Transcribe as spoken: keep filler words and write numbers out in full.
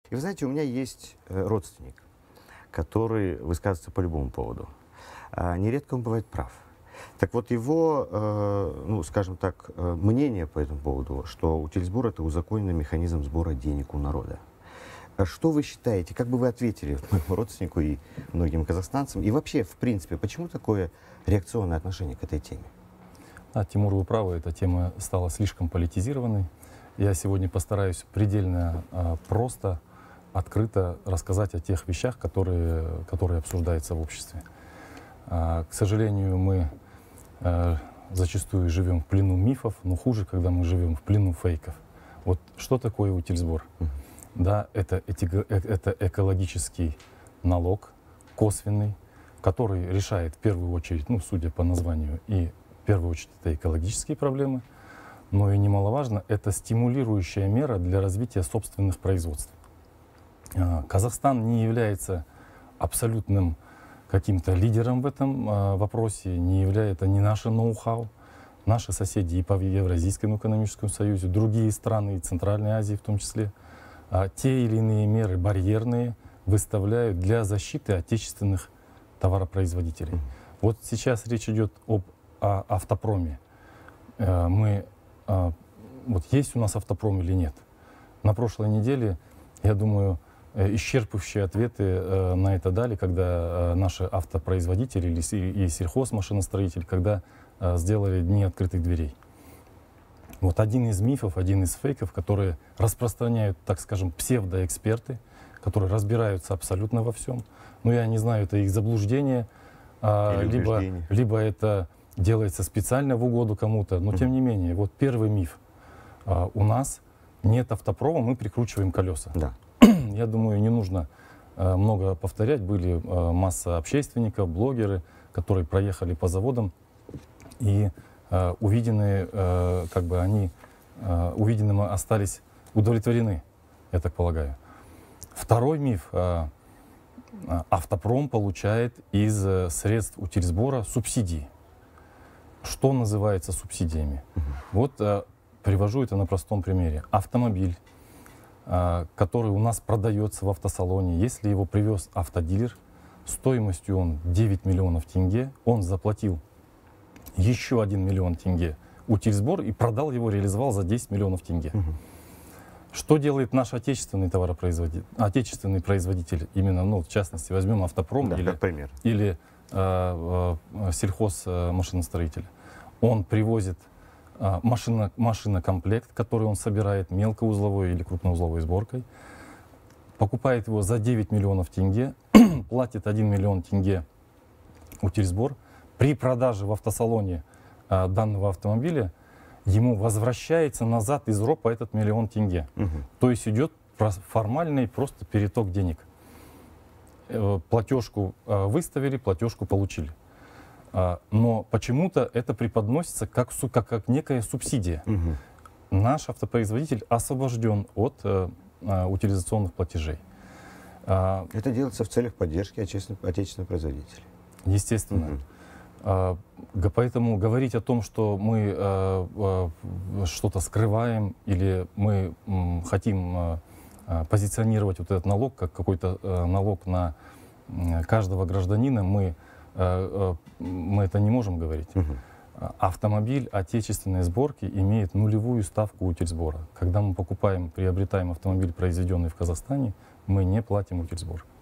И вы знаете, у меня есть э, родственник, который высказывается по любому поводу. А, нередко он бывает прав. Так вот, его, э, ну, скажем так, э, мнение по этому поводу, что утильсбор — это узаконенный механизм сбора денег у народа. А что вы считаете, как бы вы ответили моему родственнику и многим казахстанцам? И вообще, в принципе, почему такое реакционное отношение к этой теме? А, Тимур, вы правы, эта тема стала слишком политизированной. Я сегодня постараюсь предельно а, просто, открыто рассказать о тех вещах, которые, которые обсуждаются в обществе. А, к сожалению, мы а, зачастую живем в плену мифов, но хуже, когда мы живем в плену фейков. Вот что такое утильсбор? Да, это, этико, это экологический налог, косвенный, который решает в первую очередь, ну, судя по названию, и в первую очередь это экологические проблемы, но и немаловажно, это стимулирующая мера для развития собственных производств. Казахстан не является абсолютным каким-то лидером в этом вопросе, не является ни наше ноу-хау. Наши соседи и по Евразийскому экономическому союзу, другие страны, и Центральной Азии в том числе, те или иные меры барьерные выставляют для защиты отечественных товаропроизводителей. Mm-hmm. Вот сейчас речь идет об о автопроме. Мы, вот есть у нас автопром или нет? На прошлой неделе, я думаю, исчерпывающие ответы на это дали, когда наши автопроизводители и сельхозмашиностроители, когда сделали дни открытых дверей. Вот один из мифов, один из фейков, которые распространяют, так скажем, псевдоэксперты, которые разбираются абсолютно во всем. Но я не знаю, это их заблуждение, а, либо, либо это делается специально в угоду кому-то. Но тем не менее, вот первый миф. А, у нас нет автопрома, мы прикручиваем колеса. Да. Я думаю, не нужно а, много повторять. Были а, масса общественников, блогеры, которые проехали по заводам и Uh, увиденные, uh, как бы они uh, увиденным остались удовлетворены, я так полагаю. Второй миф. Uh, uh, автопром получает из uh, средств утильсбора субсидии. Что называется субсидиями? Uh-huh. Вот uh, привожу это на простом примере. Автомобиль, uh, который у нас продается в автосалоне, если его привез автодилер, стоимостью он девять миллионов тенге, он заплатил еще один миллион тенге утильсбор и продал его, реализовал за десять миллионов тенге. Угу. Что делает наш отечественный товаропроизводитель, отечественный производитель, именно, ну, в частности, возьмем автопром, да, или, пример. или э, э, сельхозмашиностроитель. Он привозит э, машина, машинокомплект, который он собирает мелкоузловой или крупноузловой сборкой, покупает его за девять миллионов тенге, платит один миллион тенге утильсбор. При продаже в автосалоне а, данного автомобиля ему возвращается назад из ропа этот миллион тенге. Угу. То есть идет формальный просто переток денег. Э, платежку э, выставили, платежку получили. А, но почему-то это преподносится как, как, как некая субсидия. Угу. Наш автопроизводитель освобожден от э, э, утилизационных платежей. А, это делается в целях поддержки отечественных, отечественных производителей. Естественно. Угу. Поэтому говорить о том, что мы э, э, что-то скрываем или мы э, хотим э, позиционировать вот этот налог как какой-то э, налог на э, каждого гражданина, мы, э, э, мы это не можем говорить. Угу. Автомобиль отечественной сборки имеет нулевую ставку утильсбора. Когда мы покупаем, приобретаем автомобиль, произведенный в Казахстане, мы не платим утильсбор.